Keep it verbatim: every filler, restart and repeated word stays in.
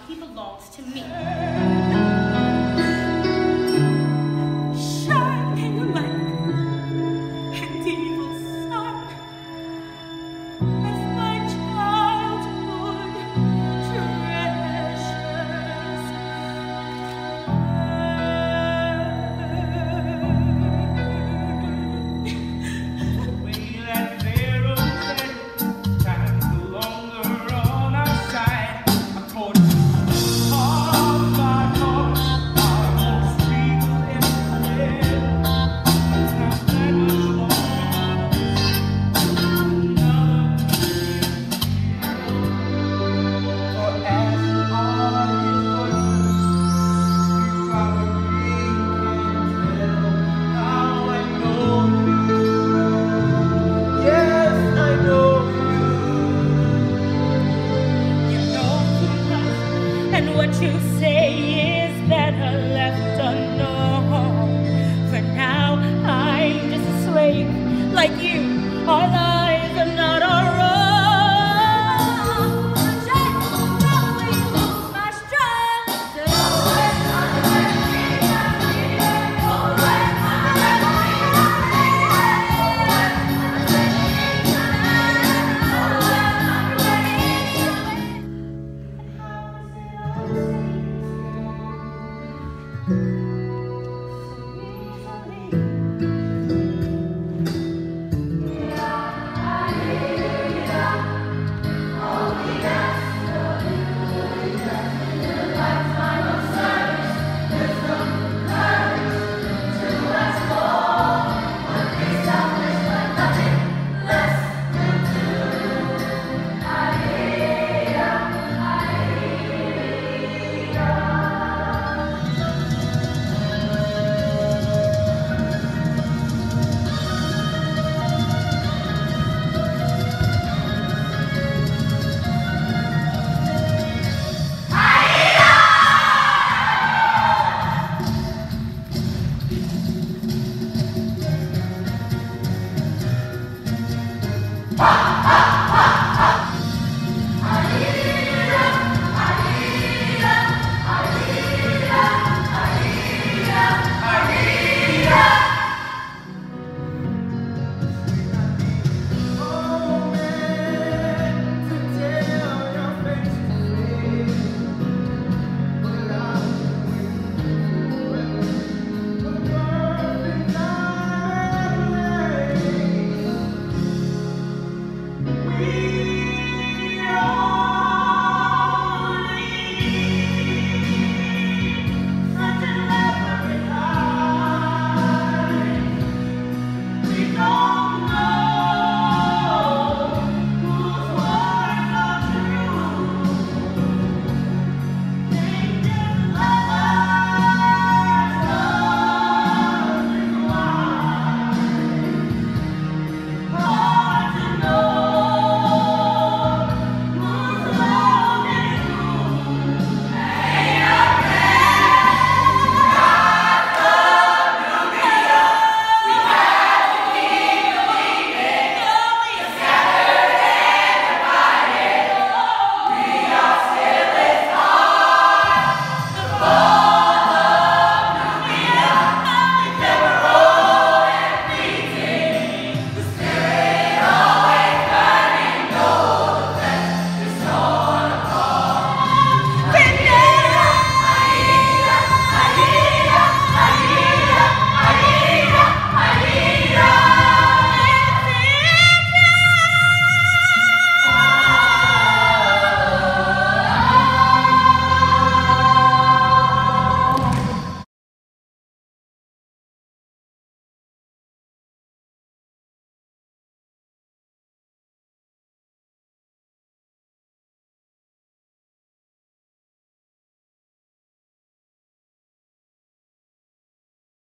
he belongs to me. Shining like an evil sun, as my childhood treasures burn. Way that Pharaoh said, time's no longer on our side. According to all my thoughts, our most regal empire. It's not that much longer. For as all his voices, you probably can't tell how I know you. Yes, I know You know too much, and what you say is better left unknown. For now, I'm just a slave, like you are love.